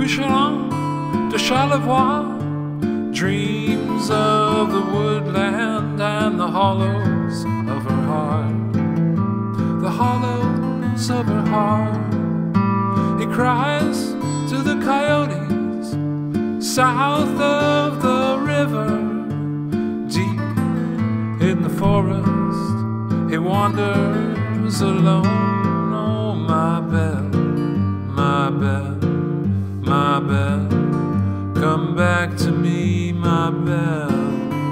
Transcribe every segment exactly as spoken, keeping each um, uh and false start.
bûcheron de Charlevoix dreams of the woodland and the hollows of her heart, the hollows of her heart. He cries to the coyotes south of the river, deep in the forest he wanders alone. Oh, my belle, my belle, my belle, come back to me, my belle.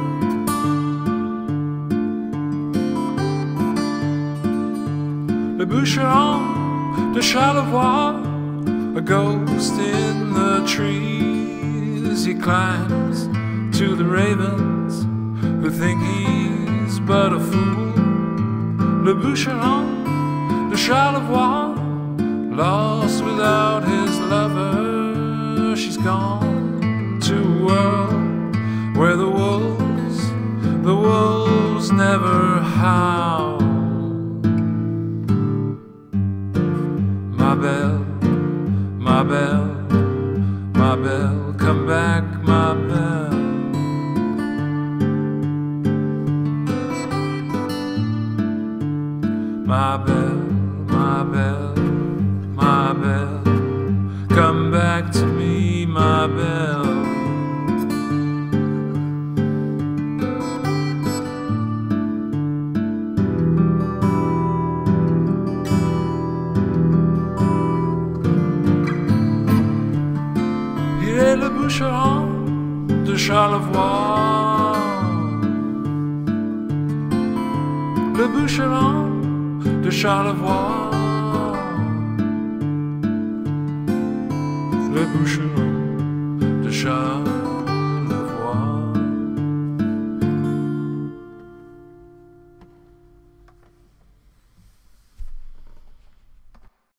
Le bûcheron de Charlevoix, a ghost in the trees, he climbs to the ravens who think he's but a fool. Le bûcheron de Charlevoix, lost without his lover, she's gone to a world where the wolves, the wolves never howl. My belle, my belle, my belle, come back, my belle. My belle, my belle, my belle, come back to me, my belle. Il est le bûcheron de Charlevoix, le bûcheron de Charlevoix, le bûcheron.